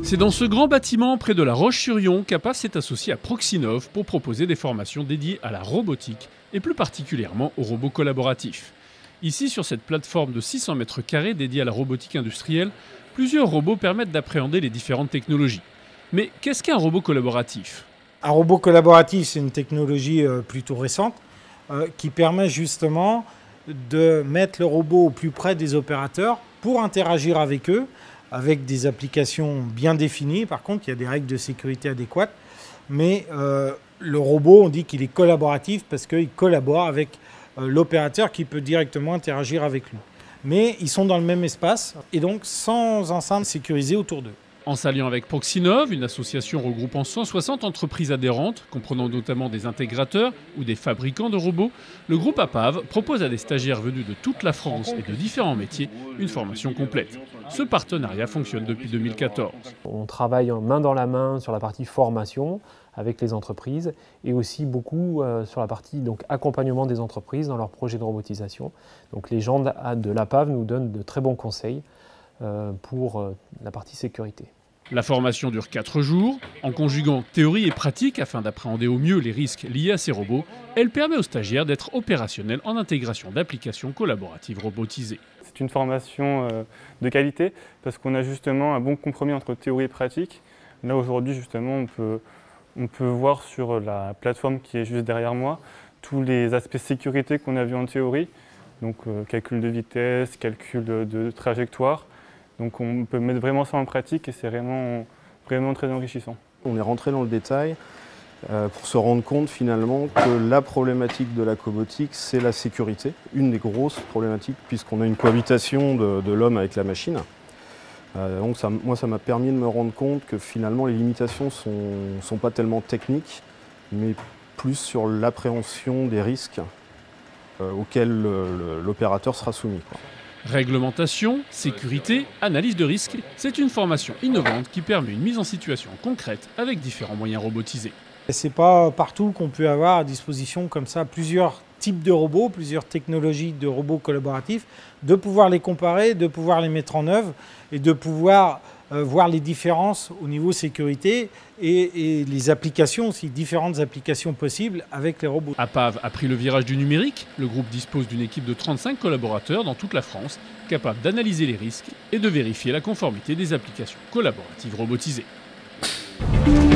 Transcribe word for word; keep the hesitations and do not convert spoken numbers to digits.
C'est dans ce grand bâtiment près de La Roche-sur-Yon qu'Apav s'est associé à Proxinov pour proposer des formations dédiées à la robotique et plus particulièrement aux robots collaboratifs. Ici, sur cette plateforme de six cents mètres carrés dédiée à la robotique industrielle, plusieurs robots permettent d'appréhender les différentes technologies. Mais qu'est-ce qu'un robot collaboratif ? Un robot collaboratif, c'est une technologie euh, plutôt récente euh, qui permet justement de mettre le robot au plus près des opérateurs pour interagir avec eux, avec des applications bien définies. Par contre, il y a des règles de sécurité adéquates. Mais euh, le robot, on dit qu'il est collaboratif parce qu'il collabore avec euh, l'opérateur qui peut directement interagir avec lui. Mais ils sont dans le même espace et donc sans enceinte sécurisée autour d'eux. En s'alliant avec Proxinov, une association regroupant cent soixante entreprises adhérentes, comprenant notamment des intégrateurs ou des fabricants de robots, le groupe Apav propose à des stagiaires venus de toute la France et de différents métiers une formation complète. Ce partenariat fonctionne depuis deux mille quatorze. On travaille main dans la main sur la partie formation avec les entreprises et aussi beaucoup euh, sur la partie donc, accompagnement des entreprises dans leurs projets de robotisation. Donc les gens de l'Apav nous donnent de très bons conseils euh, pour euh, la partie sécurité. La formation dure quatre jours. En conjuguant théorie et pratique afin d'appréhender au mieux les risques liés à ces robots, elle permet aux stagiaires d'être opérationnels en intégration d'applications collaboratives robotisées. C'est une formation euh, de qualité parce qu'on a justement un bon compromis entre théorie et pratique. Là aujourd'hui justement on peut, on peut voir sur la plateforme qui est juste derrière moi tous les aspects sécurité qu'on a vus en théorie, donc euh, calcul de vitesse, calcul de, de trajectoire. Donc on peut mettre vraiment ça en pratique et c'est vraiment, vraiment très enrichissant. On est rentré dans le détail euh, pour se rendre compte finalement que la problématique de la cobotique, c'est la sécurité. Une des grosses problématiques puisqu'on a une cohabitation de, de l'homme avec la machine. Euh, donc ça, moi ça m'a permis de me rendre compte que finalement les limitations ne sont, sont pas tellement techniques, mais plus sur l'appréhension des risques euh, auxquels l'opérateur sera soumis, quoi. Réglementation, sécurité, analyse de risque, c'est une formation innovante qui permet une mise en situation concrète avec différents moyens robotisés. Ce n'est pas partout qu'on peut avoir à disposition comme ça plusieurs types de robots, plusieurs technologies de robots collaboratifs, de pouvoir les comparer, de pouvoir les mettre en œuvre et de pouvoir euh, voir les différences au niveau sécurité et, et les applications aussi, différentes applications possibles avec les robots. Apav a pris le virage du numérique. Le groupe dispose d'une équipe de trente-cinq collaborateurs dans toute la France, capable d'analyser les risques et de vérifier la conformité des applications collaboratives robotisées.